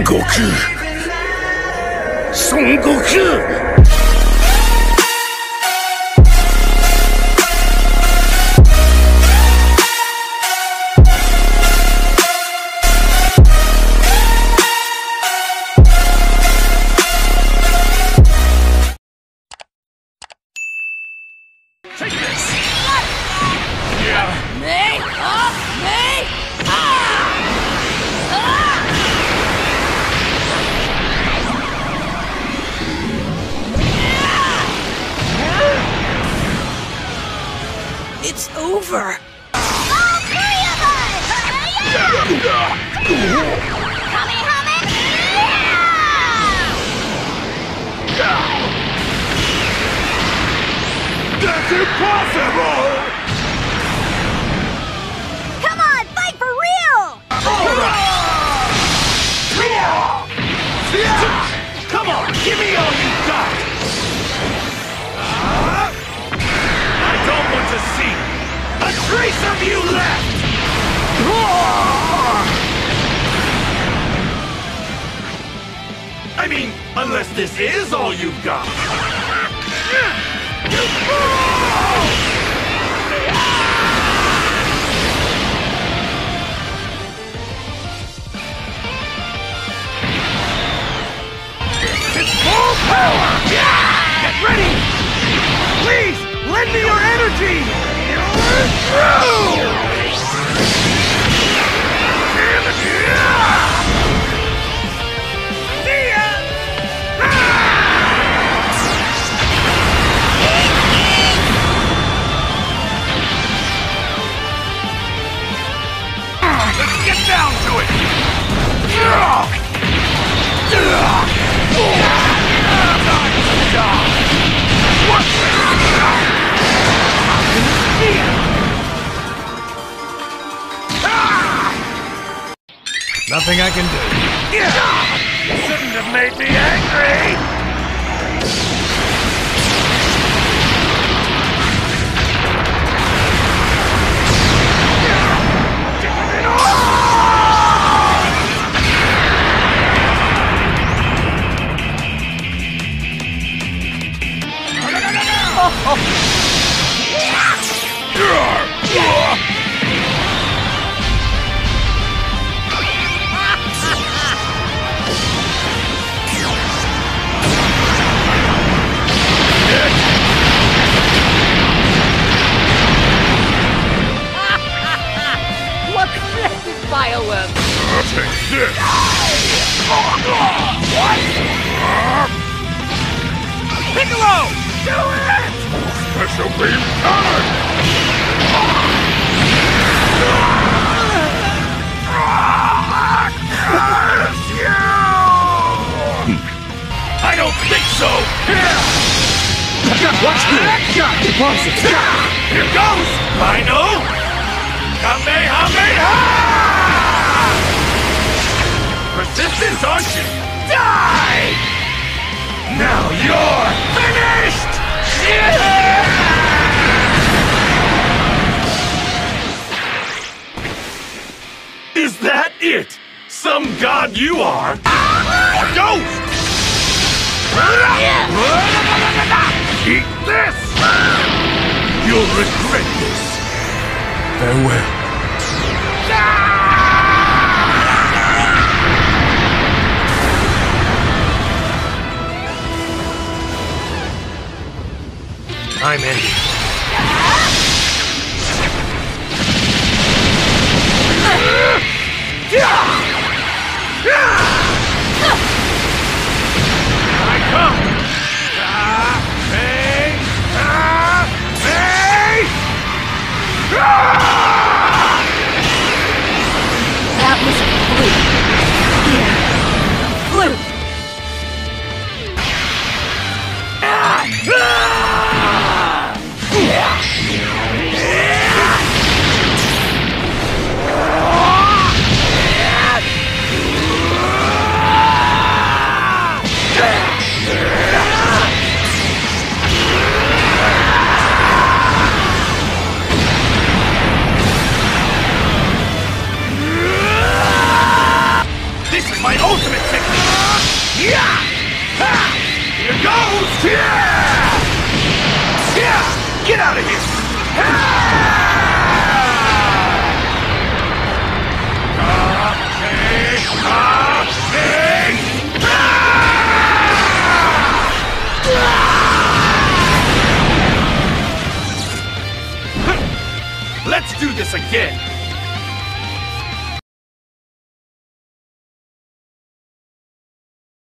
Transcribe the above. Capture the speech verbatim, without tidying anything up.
悟空孫悟空 It's over! All three of us! That's impossible! Come on, fight for real! Alright! Come on, give me all you got! I don't want to see a trace of you left! I mean, unless this is all you've got! It's full power! Get ready! Please, lend me your energy! Through! See ya! Let's get down to it! Nothing I can do. You shouldn't have made me angry! Fireworks! Take this! What? Piccolo! Do it! Special beam time! Curse you! I don't think so! Watch this! Here goes! I know! Kamehameha! Persistence, aren't you? Die! Now you're finished! Is that it? Some god you are? A ghost! Eat this! You'll regret this. Farewell. I'm ending. I come! Ah, hey! Ah, hey! Ah! Yeah! Yeah! Get out of here! Let's do this again!